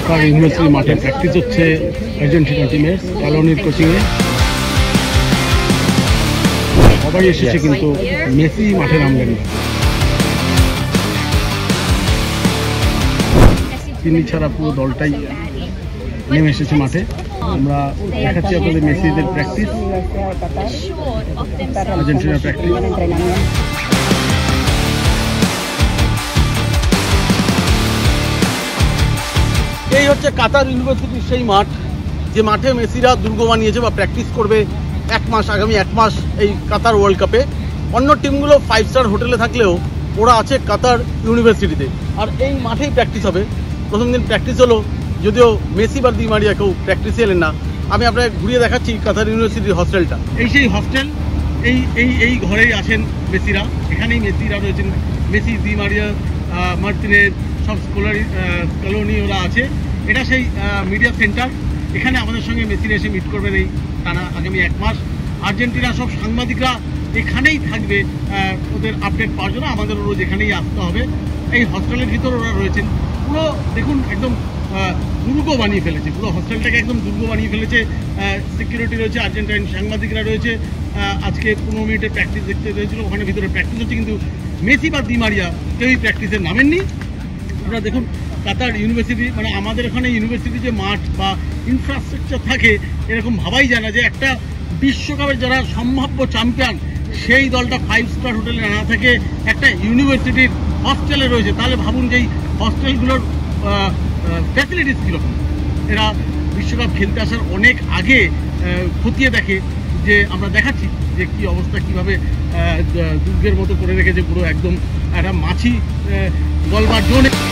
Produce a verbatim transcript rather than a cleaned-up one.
কাতার university মাঠে practice হচ্ছে Argentina টিমের স্ক্যালোনির কোচিংয়ে। সবাই এসেছে কিন্তু মেসি মাঠে নামলেন না। তিনি ছাড়া পুরো দলটাই নেমে এসেছে মাঠে। আমরা দেখাচ্ছি আপনাদের মেসিদের প্র্যাকটিস, আর্জেন্টিনার প্র্যাকটিস। এই হচ্ছে কাতার ইউনিভার্সিটির সেই মাঠ, যে মাঠে মেসিরা দুর্গ বানিয়েছে বা প্র্যাকটিস করবে এক মাস, আগামী এক মাস এই কাতার ওয়ার্ল্ড কাপে। অন্য টিমগুলো ফাইভ স্টার হোটেলে থাকলেও ওরা আছে কাতার ইউনিভার্সিটিতে, আর এই মাঠেই প্র্যাকটিস হবে। প্রথম দিন প্র্যাকটিস হলো, যদিও মেসি বা দি মারিয়া কেউ প্র্যাকটিসে এলেন না। আমি আপনাকে ঘুরিয়ে দেখাচ্ছি কাতার ইউনিভার্সিটির হস্টেলটা। এই সেই হস্টেল, এই এই এই ঘরেই আছেন মেসিরা, এখানেই মেসিরা রয়েছেন। মেসি, দি মারিয়া, মার্টিনের সব স্কলারি স্ক্যালোনি ওরা আছে। এটা সেই মিডিয়া সেন্টার, এখানে আমাদের সঙ্গে মেসিরা এসে মিট করবেন এই টানা আগামী এক মাস। আর্জেন্টিনার সব সাংবাদিকরা এখানেই থাকবে ওদের আপডেট পাওয়ার জন্য। আমাদের রোজ এখানেই আসতে হবে। এই হস্টেলের ভিতর ওরা রয়েছেন। পুরো দেখুন একদম দুর্গ বানিয়ে ফেলেছে, পুরো হস্টেলটাকে একদম দুর্গ বানিয়ে ফেলেছে। সিকিউরিটি রয়েছে, আর্জেন্টাইন সাংবাদিকরা রয়েছে। আজকে পনেরো মিনিটের প্র্যাকটিস দেখতে হয়েছিল, ওখানে ভিতরে প্র্যাকটিস হচ্ছে, কিন্তু মেসি বা দি মারিয়া কেউই প্র্যাকটিসে নামেননি। আপনারা দেখুন কাতার ইউনিভার্সিটি, মানে আমাদের এখানে ইউনিভার্সিটি যে মাঠ বা ইনফ্রাস্ট্রাকচার থাকে এরকম ভাবাই যায় না যে একটা বিশ্বকাপের যারা সম্ভাব্য চ্যাম্পিয়ন সেই দলটা ফাইভ স্টার হোটেলে না থেকে একটা ইউনিভার্সিটির হস্টেলে রয়েছে। তাহলে ভাবুন যে এই হস্টেলগুলোর ফ্যাসিলিটিস কীরকম। এরা বিশ্বকাপ খেলতে আসার অনেক আগে খতিয়ে দেখে, যে আমরা দেখাচ্ছি যে কী অবস্থা, কীভাবে দুর্গের মতো করে রেখেছে পুরো একদম একটা মাছি গলবার জোন।